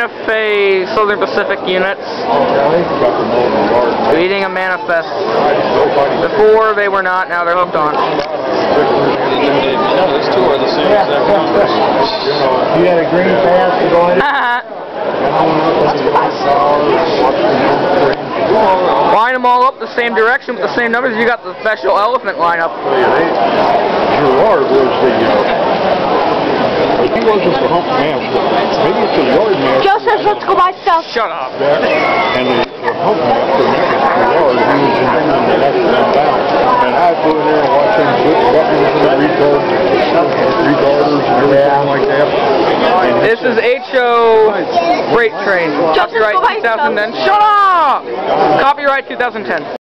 Santa Fe Southern Pacific units. Reading a manifest. Before they were not, now they're hooked on. Those two are the same exact numbers. You had a green pass to go in. Line them all up the same direction with the same numbers. You got the special elephant lineup. Gerard was he wasn't the hump master. Maybe it's the yard master. Joseph, let's go buy stuff. Shut up. And the hump master, Gerard, he was in the left down. And I'd go in there and watch him put buttons in the retarders and everything like that. This is HO Freight Train. Copyright 2010. Shut up! Copyright 2010.